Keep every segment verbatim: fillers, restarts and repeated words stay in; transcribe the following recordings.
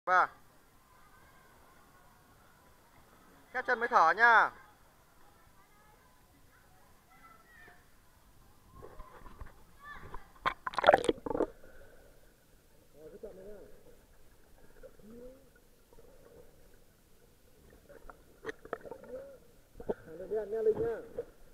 Và khép chân mới thở nha. Nha, nha Linh nha.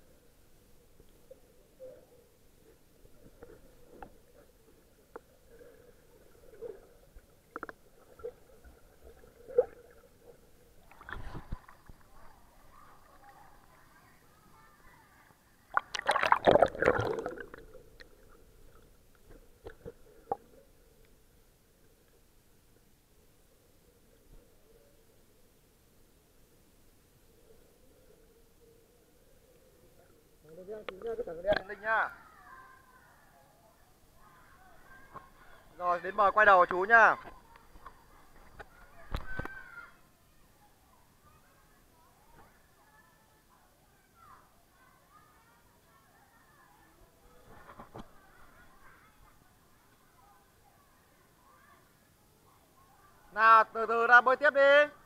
Linh nhá. Rồi đến bờ quay đầu chú nhá. Nào từ từ ra bơi tiếp đi.